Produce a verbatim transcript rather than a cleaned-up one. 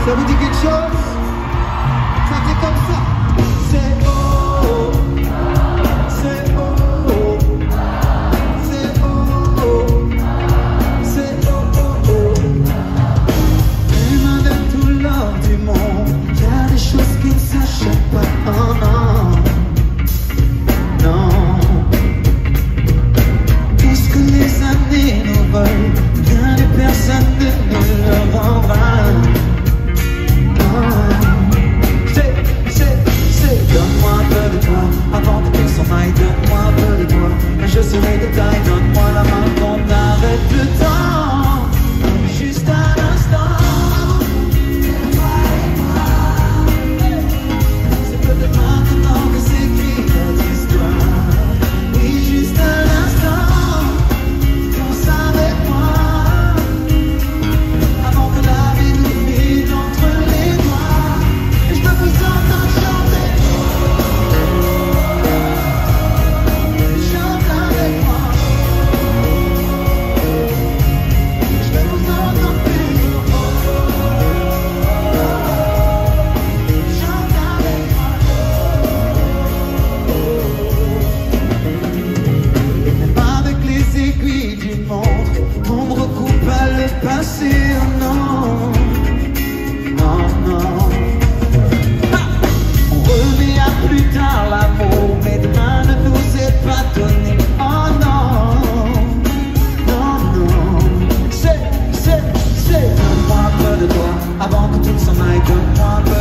Ça vous dit quelque chose? Ça fait comme ça. C'est oh, c'est oh, c'est oh, c'est oh, oh. Même avec tout l'or du monde, y a des choses qui ne s'achètent pas. Oh non, non. Tout ce que les années nous veulent, bien des personnes ne nous le rendra. Donne-moi un peu de toi, avant que tout s'en aille, donne-moi un peu de toi, et je serai de taille, donne-moi la main qu'on arrête le temps, juste un instant. C'est peut-être maintenant que s'écrit notre histoire, oui, juste un instant, pense avec moi, avant que la vie nous file entre les doigts, et je peux vous entendre chanter. Passé, oh non, non, non. Ah, on remet à plus tard l'amour, mais demain ne nous est pas donné. Oh non, non, non. C'est, c'est, c'est. Donne-moi un peu de toi, avant que tout s'en aille. Donne-moi un peu